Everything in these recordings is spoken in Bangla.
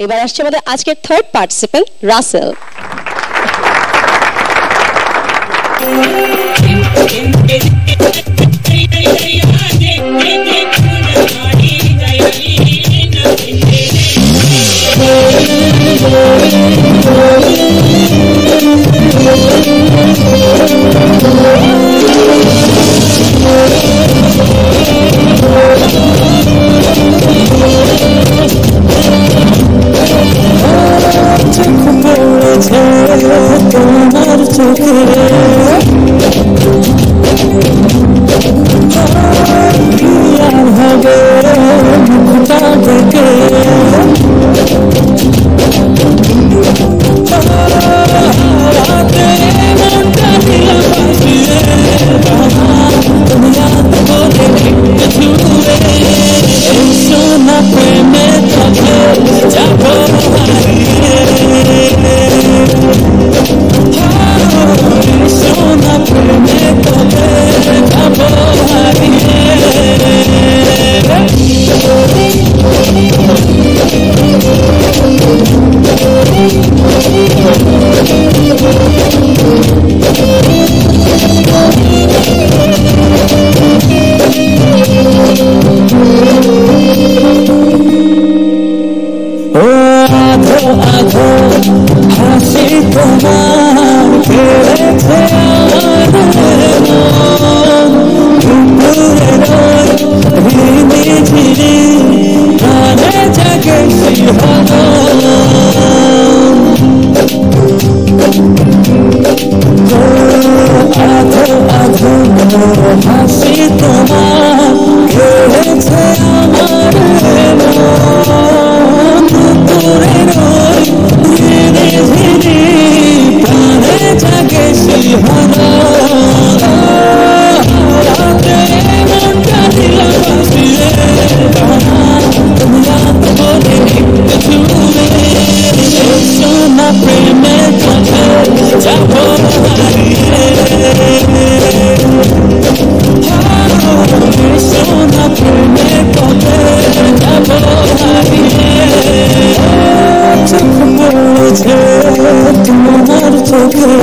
এবার আসছে আমাদের আজকের থার্ড পার্টিসিপেন্ট রাসেল। তোমার চোখে আর হবে মুখটা দেখে মনটা দিল বাজিয়ে তুমি আর বলে ছুড়ে সোনা প্রেমে থাকে যাব সোনা প্রেমে থাকে যাব আধো হাসি তোমার কেড়েছে ঝিরি প্রাণে জাগে আধো আধো হাসি তোমার কেড়েছে আমার জাগে সিংহরা মনটা দিল বাজিয়ে তুমি বলে ছুড়ে সোনা প্রেমে থাকে যাব সোনা প্রেমে থাকে যাব চোখ পড়েছে তোমার চোখে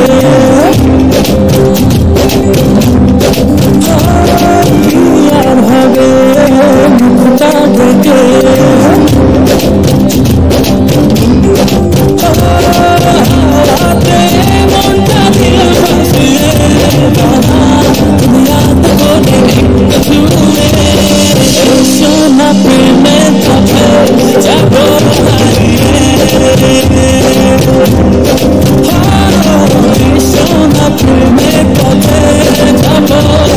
আর হবে মুখটা দেখে মনটা দিল বাজিয়ে তুমি আর বলে ছুড়ে সোনা প্রেমে থাকে যাব সোনা প্রেমে পথে যাব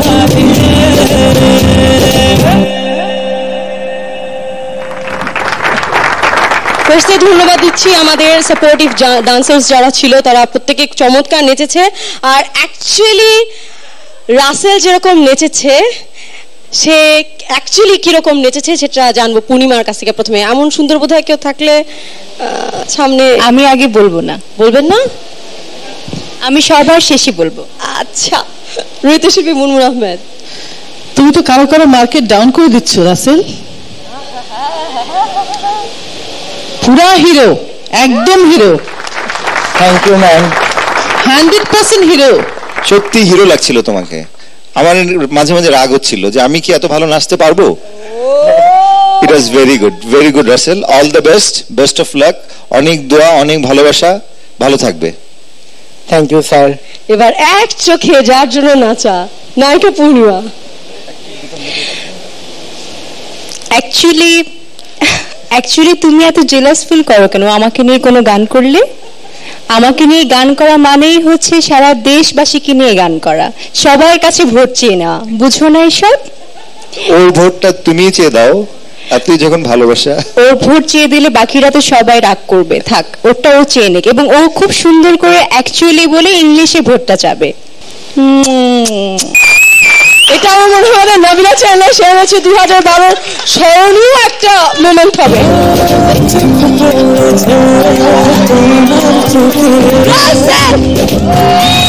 ফার্স্টে ধন্যবাদ দিচ্ছি আমাদের সাপোর্টিভ ডান্সার্স যারা ছিল, তারা প্রত্যেকে চমৎকার নেচেছে। আর অ্যাকচুয়ালি রাসেল যেরকম নেচেছে, সে অ্যাকচুয়ালি কিরকম নেচেছে সেটা জানবো পূর্ণিমার কাছ থেকে। প্রথমে এমন সুন্দর বোধহয় কেউ থাকলে সামনে। আমি আগে বলবো না। বলবেন না? আমি সবার শেষে বলবো। আচ্ছা, নৃত্যশিল্পী মুনমুন আহমেদ। তুমি তো কারো কারো মার্কেট ডাউন করে দিচ্ছ রাসেল। পুরা হিরো, একদম hero. Thank you ma'am. 100% hero. সত্যি হিরো লাগছিল তোমাকে। আমার মাঝে মাঝে রাগ হচ্ছিল যে আমি কি এত ভালো নাচতে পারবো। It was very good Rasel. All the best, best of luck. অনেক দোয়া, অনেক ভালোবাসা, ভালো থাকবে। Thank you sir. এবার এক চোখে যার জন্য নাচা, নায়িকা পূর্ণিমা। অ্যাকচুয়ালি তুমি এত জেলাস ফিল করো কেন আমাকে নিয়ে কোনো গান করলে? আমাকে নিয়ে গান করা মানেই হচ্ছে সারা দেশবাসীকে নিয়ে গান করা, সবার কাছে ভোট চেয়ে নেওয়া, বুঝো না এসব? ওর ভোটটা তুমি চেয়ে দাও, আর তুই যখন ভালোবাসা। ওর ভোট চেয়ে দিলে বাকিরা তো সবাই রাগ করবে, থাক ওটা ও চেয়ে নেক। এবং ও খুব সুন্দর করে অ্যাকচুয়ালি বলে ইংলিশে ভোটটা চাবে। এটা আমার মনে হয় নবীনা চ্যানেলে শেয়ার হচ্ছে 2012 স্মরণীয় একটা মোমেন্ট হবে।